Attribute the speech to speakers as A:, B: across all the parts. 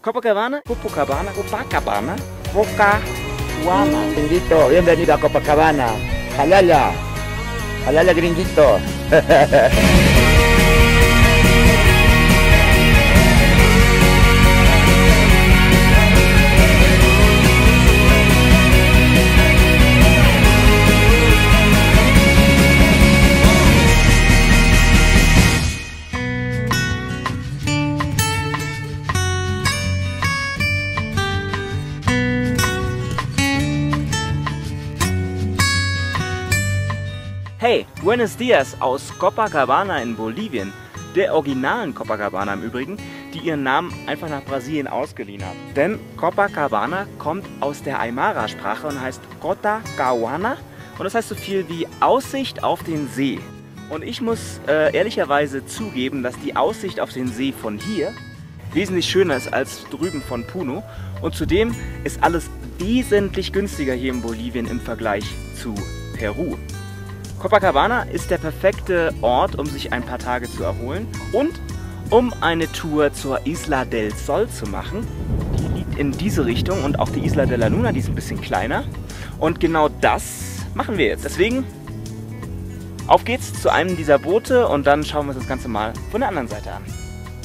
A: Copacabana, Copacabana, Copacabana, Cocahuana.
B: Gringuito, bienvenido a Copacabana. Jalala. Jalala, gringuito.
A: Hey, buenos dias aus Copacabana in Bolivien, der originalen Copacabana im Übrigen, die ihren Namen einfach nach Brasilien ausgeliehen hat. Denn Copacabana kommt aus der Aymara-Sprache und heißt Cotacahuana und das heißt so viel wie Aussicht auf den See. Und ich muss ehrlicherweise zugeben, dass die Aussicht auf den See von hier wesentlich schöner ist als drüben von Puno und zudem ist alles wesentlich günstiger hier in Bolivien im Vergleich zu Peru. Copacabana ist der perfekte Ort, um sich ein paar Tage zu erholen und um eine Tour zur Isla del Sol zu machen. Die liegt in diese Richtung und auch die Isla de la Luna, die ist ein bisschen kleiner. Und genau das machen wir jetzt. Deswegen auf geht's zu einem dieser Boote und dann schauen wir uns das Ganze mal von der anderen Seite an.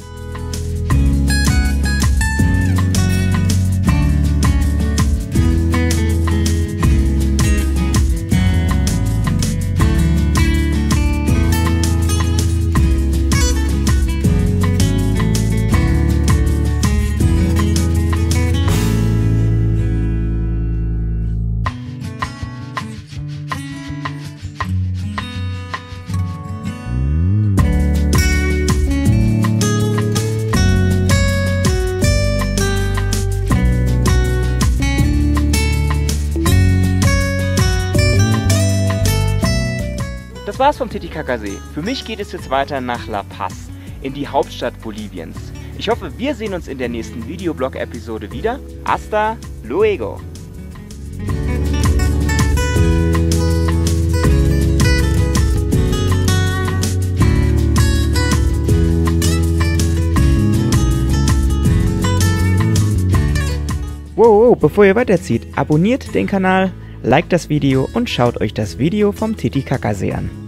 A: Das war's vom Titicacasee. Für mich geht es jetzt weiter nach La Paz, in die Hauptstadt Boliviens. Ich hoffe, wir sehen uns in der nächsten Videoblog-Episode wieder. Hasta luego! Wow, bevor ihr weiterzieht, abonniert den Kanal, liked das Video und schaut euch das Video vom Titicacasee an.